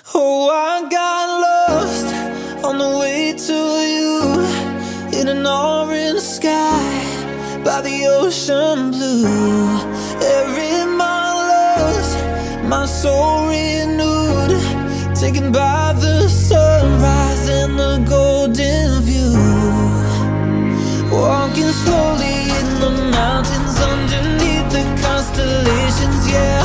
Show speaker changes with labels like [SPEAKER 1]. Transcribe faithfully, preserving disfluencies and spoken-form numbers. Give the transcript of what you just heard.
[SPEAKER 1] Oh, I got lost on the way to you, in an orange sky by the ocean blue. Every mile lost, my soul renewed, taken by the sunrise and the golden view. Walking slowly in the mountains underneath the constellations, yeah.